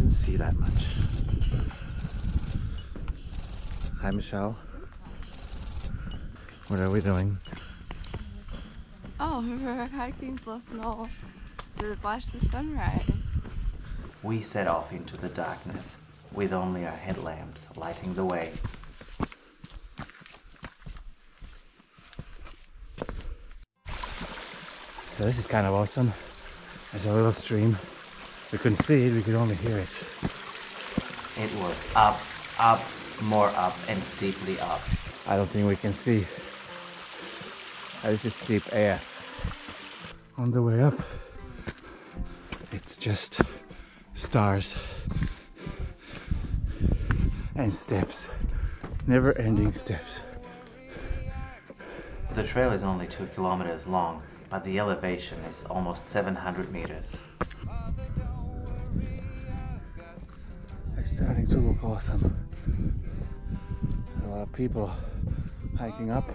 couldn't see that much. Hi Michelle. What are we doing? Oh, we're hiking Bluff Knoll to watch the sunrise. We set off into the darkness with only our headlamps lighting the way. So this is kind of awesome. There's a little stream. We couldn't see it, we could only hear it. It was up, up, more up, and steeply up. I don't think we can see. This is steep AF. On the way up, it's just stars and steps, never-ending steps. The trail is only 2 kilometers long, but the elevation is almost 700 meters. It's starting to look awesome. A lot of people hiking up.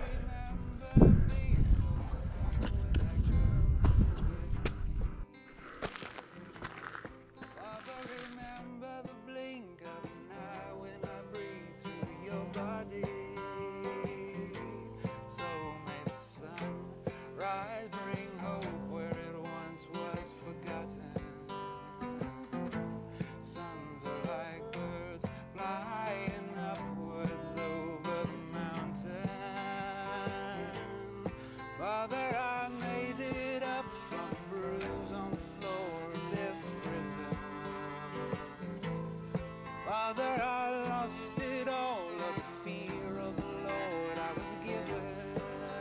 Father, I lost it all of the fear of the Lord I was given.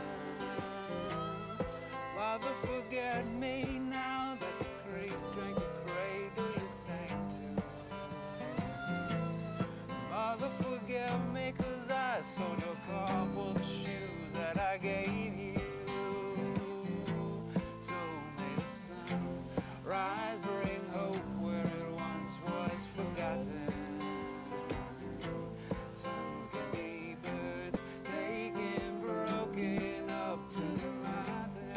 Father, forget me now that the crate drank the cradle you sang to. Father, forgive me 'cause I sold your car for the shoes that I gave you. So may the sun rise, bring hope where it once was forgotten. Sons can be birds, taken, broken up to the mountain.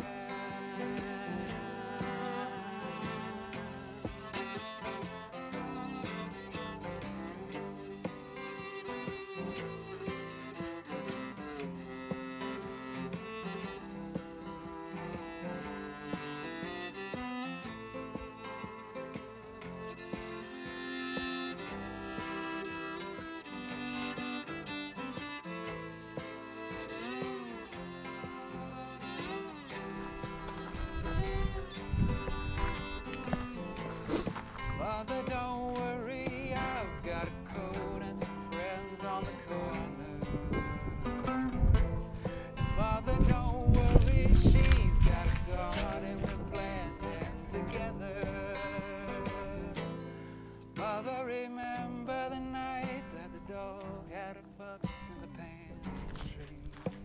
Father, don't worry, I've got a coat and some friends on the corner. Father, don't worry, she's got a garden we're planting together. Father, remember the night that the dog had her pups in the pantry.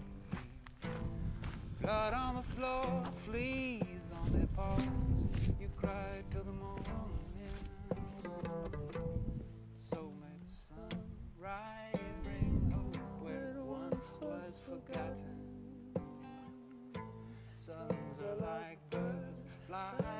Blood on the floor, fleas on their paws. You cried till the morning. So may the sun rise, bring hope where it once was forgotten. Sons are like birds, fly